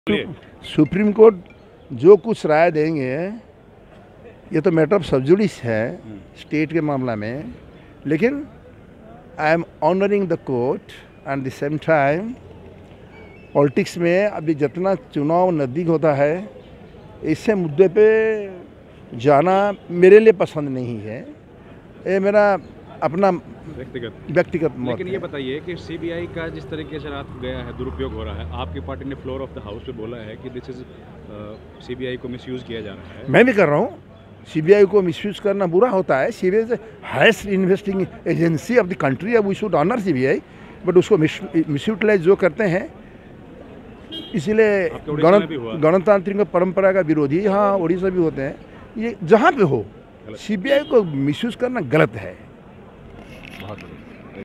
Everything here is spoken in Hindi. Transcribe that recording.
सुप्रीम कोर्ट जो कुछ राय देंगे ये तो मैटर ऑफ सब्जुडिस है स्टेट के मामला में, लेकिन I am honouring the court at the same time politics में अभी जितना चुनाव नज़दीक होता है इससे मुद्दे पे जाना मेरे लिए पसंद नहीं है। ये मेरा अपना व्यक्तिगत मत। लेकिन ये बताइए कि सीबीआई का जिस तरीके से रात गया है, दुरुपयोग हो रहा है, आपकी पार्टी ने फ्लोर ऑफ द हाउस पे बोला है कि दिस इज सीबीआई को मिसयूज किया जा रहा है। मैं भी कर रहा हूँ। सीबीआई को मिसयूज करना बुरा होता है। CBI is highest investing agency of the country. अब we should honour CBI, but उसको मिसयूटिलाइज जो करते हैं, इसीलिए गणतांत्रिक परंपरा का विरोधी, हाँ उड़ीसा भी होते हैं, ये जहाँ पे हो सीबीआई को मिसयूज करना गलत है।